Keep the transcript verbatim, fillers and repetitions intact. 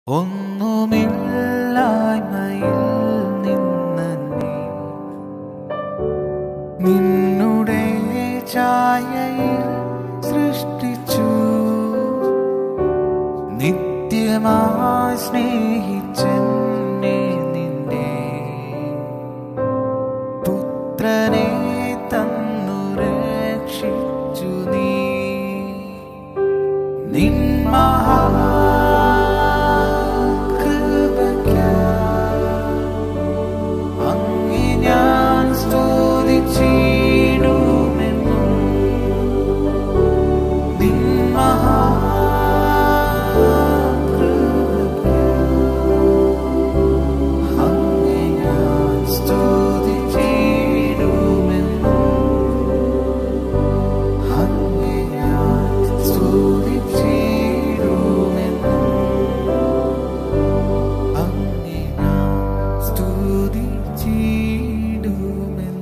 ഒന്നുമില്ലായ്മയിൽ നിന്ന് നീ നിന്നുടെ ഛായയിൽ സൃഷ്ടിച്ചു. നിത്യമായി സ്നേഹിച്ചെന്നെ നിന്റെ പുത്രനെ തന്നു രക്ഷിച്ചു. നീ നിൻ മഹാ ൂമേ